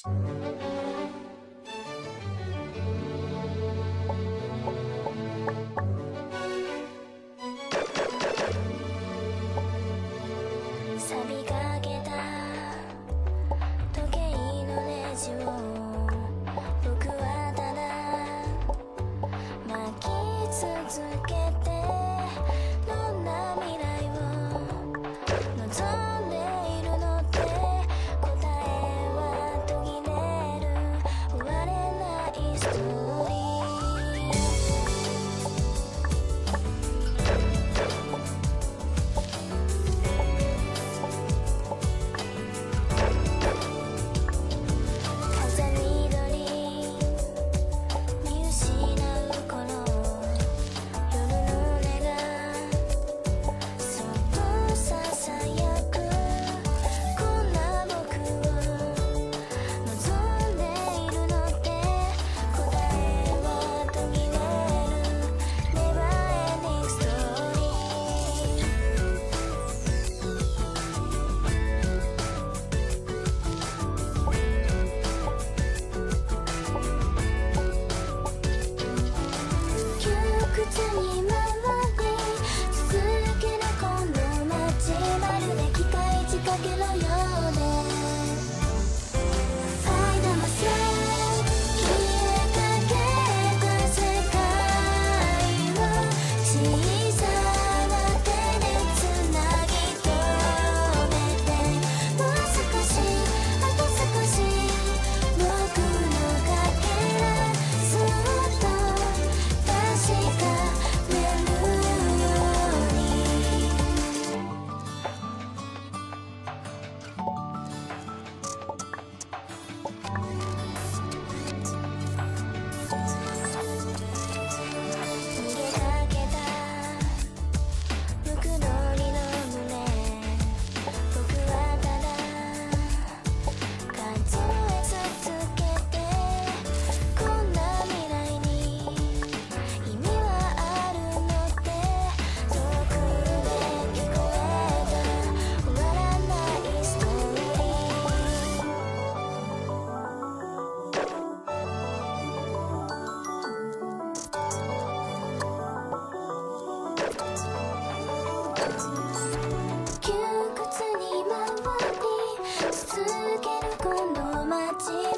錆びかけた時計のネジを僕はただ巻き続けて、どんな未来を望んでいるのって答えは途切れる終われないストーリー。風に鳥見失う頃、夜の音がそっとささやく、こんな僕を望んでいるのって答えは途切れる Never ending story。 窮屈に回り続けるこの街、まるで機械仕掛けのようで、ファイナルスライド消えかけた世界を小さな手でつなぎ止めて、もう少しあと少し僕のかけらそっと確かめるように。逃げかけたムクドリの群れ、僕はただ数え続けて、こんな未来に意味はあるのって遠くで聞こえた終わらないストーリー。窮屈に回り続けるこの街、